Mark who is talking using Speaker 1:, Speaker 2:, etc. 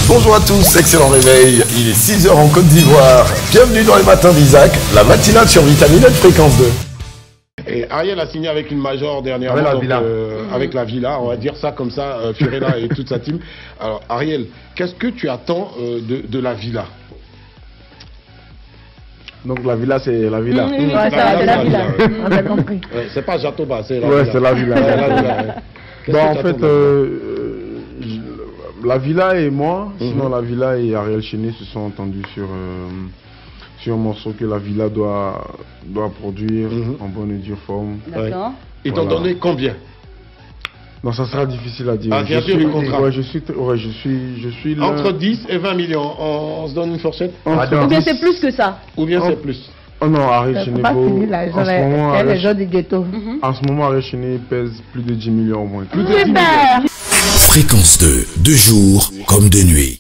Speaker 1: Bonjour à tous, excellent réveil. Il est 6 h en Côte d'Ivoire. Bienvenue dans les matins d'Isaac, la matinale sur Vitamine de Fréquence 2.
Speaker 2: Et Ariel a signé avec une major dernièrement, avec la Villa, on va dire ça comme ça, Fiorella et toute sa team. Alors Ariel, qu'est-ce que tu attends de la Villa?
Speaker 3: Donc la Villa, c'est la Villa.
Speaker 4: C'est la Villa. On a compris.
Speaker 2: C'est pas Jatoba, c'est la
Speaker 3: Villa.
Speaker 2: C'est la Villa.
Speaker 3: Bon, en fait, la Villa et moi, sinon la Villa et Ariel Chéné se sont entendus sur un morceau que la Villa doit produire en bonne et due forme.
Speaker 4: D'accord.
Speaker 2: Ils t'ont donné combien?
Speaker 3: Non, ça sera difficile à dire.
Speaker 2: Ah, bien sûr, le contrat.
Speaker 3: Ouais, je suis là.
Speaker 2: Entre 10 et 20 millions, on se donne une fourchette?
Speaker 4: Ou bien c'est plus que ça?
Speaker 2: Ou bien c'est plus?
Speaker 3: Oh non, Ariel Chéné, en ce moment, Ariel Chéné pèse plus de 10 millions au moins.
Speaker 4: Super.
Speaker 1: Fréquence 2, de jour comme de nuit.